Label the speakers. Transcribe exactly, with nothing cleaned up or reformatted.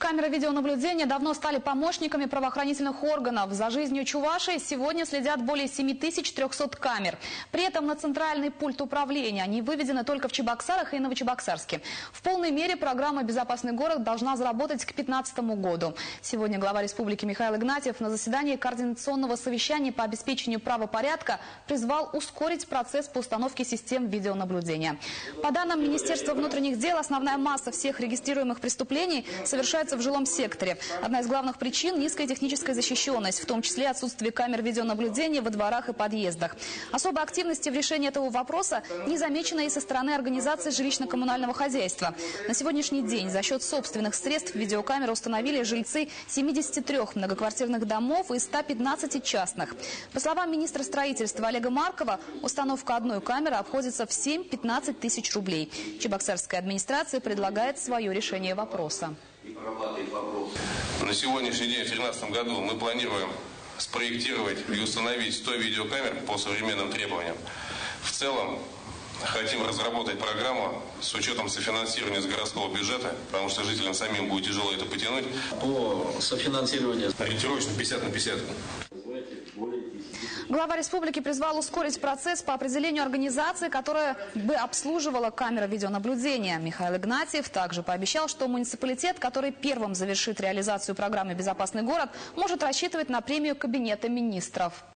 Speaker 1: Камеры видеонаблюдения давно стали помощниками правоохранительных органов. За жизнью Чувашии сегодня следят более семи тысяч трёхсот камер. При этом на центральный пульт управления они выведены только в Чебоксарах и Новочебоксарске. В полной мере программа «Безопасный город» должна заработать к две тысячи пятнадцатому году. Сегодня глава республики Михаил Игнатьев на заседании координационного совещания по обеспечению правопорядка призвал ускорить процесс по установке систем видеонаблюдения. По данным Министерства внутренних дел, основная масса всех регистрируемых преступлений совершается в жилом секторе. Одна из главных причин – низкая техническая защищенность, в том числе отсутствие камер видеонаблюдения во дворах и подъездах. Особой активности в решении этого вопроса не замечено и со стороны организации жилищно-коммунального хозяйства. На сегодняшний день за счет собственных средств видеокамеры установили жильцы семидесяти трёх многоквартирных домов и ста пятнадцати частных. По словам министра строительства Олега Маркова, установка одной камеры обходится в семь-пятнадцать тысяч рублей. Чебоксарская администрация предлагает свое решение вопроса.
Speaker 2: На сегодняшний день, в две тысячи тринадцатом году, мы планируем спроектировать и установить сто видеокамер по современным требованиям. В целом, хотим разработать программу с учетом софинансирования с городского бюджета, потому что жителям самим будет тяжело это потянуть.
Speaker 3: По софинансированию
Speaker 2: ориентировочно пятьдесят на пятьдесят.
Speaker 1: Глава республики призвал ускорить процесс по определению организации, которая бы обслуживала камеры видеонаблюдения. Михаил Игнатьев также пообещал, что муниципалитет, который первым завершит реализацию программы «Безопасный город», может рассчитывать на премию Кабинета министров.